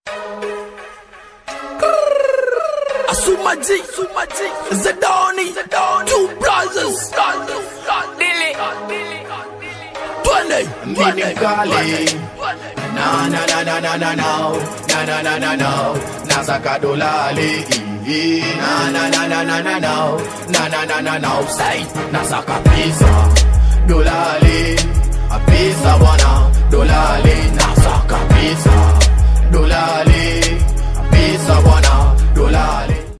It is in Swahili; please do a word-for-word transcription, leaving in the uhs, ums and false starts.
Sumaji, Sumaji, Zedoni, two brothers, Dilly, Twenty, Twenty, na na na na na na na, na na na na na, nasaka dolali, na na na na na na na, na na na na na, say nasaka pizza, dolali.